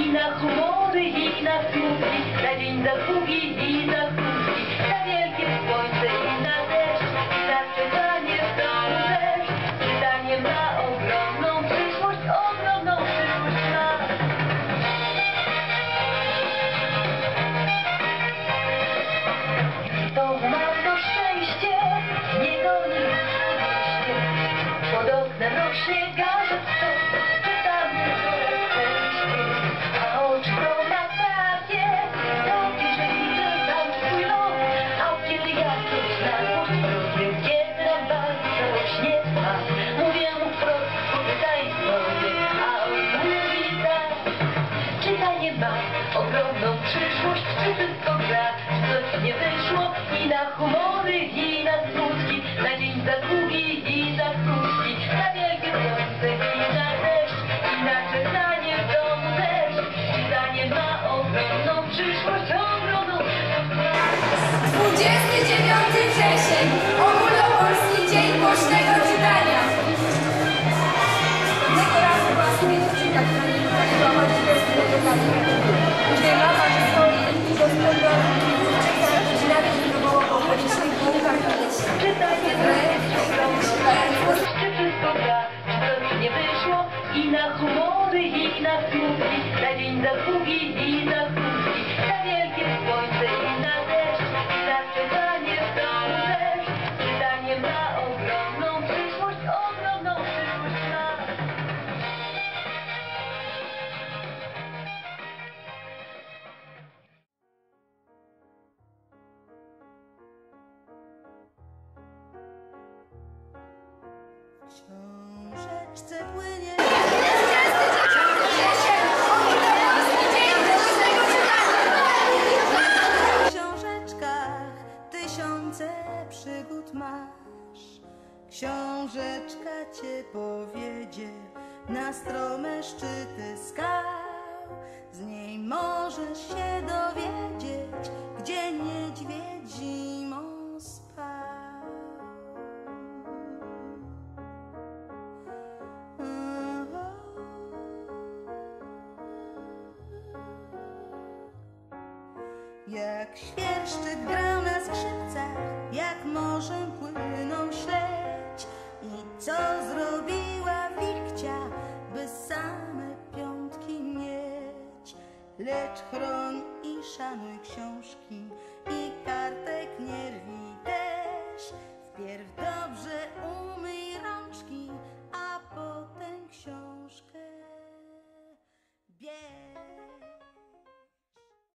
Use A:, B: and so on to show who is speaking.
A: i na humory, i na smutki, na dzień za długi i za krótki, na wielkie słońce i na deszcz, i na czytanie w domu też. Czytanie ma ogromną przyszłość ma. To ma to szczęście, nie goni szczęście, pod oknem rośnie gazet sto, czytamy coraz częściej, a oczy to ma takie, drogi, że widzę tam swój los, a kiedy ja coś na głośno rozumiem, kiedy nam bardzo rośnie ma, mówię mu wprost, poczytaj sobie, a on mówi tak. Czytanie ma ogromną przyszłość, czy wszystko gra, czy coś nie wyszło, i na humory, i na smutki, na dzień za długi i za krótki, na wielkie słońce i na deszcz, i na czytanie w domu też. Czytanie ma ogromną przyszłość, ogromną przyszłość.
B: 29 wrzesień, Ogólnopolski Dzień Głośnego Czytania. Jednego razu była sobie dziewczynka, która nie potrafiła chodzić bez biblioteki. Gdy mama ze swojej i do swojego i nawet nie próbował pochodzić w tych główkach i lesie.
A: Czytanie ma ogromną przyszłość, czy wszystko gra, czy coś nie wyszło, i na humory, i na smutki, na dzień za długi i za krótki, na wielkie słońce i na deszcz, i na czytanie w domu też. Czytanie ma ogromną przyszłość ma.
C: W książeczce płynie. W książeczkach tysiące przygód masz. Książeczka cię powiedzie na strome szczyty skał. Z niej możesz się dowiedzieć, gdzie niedźwiedź zimą spał. Jak świerszczyk grał na skrzypcach, jak morzem płynął śledź. I co zrobiła wilkcia, by same piątki mieć. Lecz chroń i szanuj książki,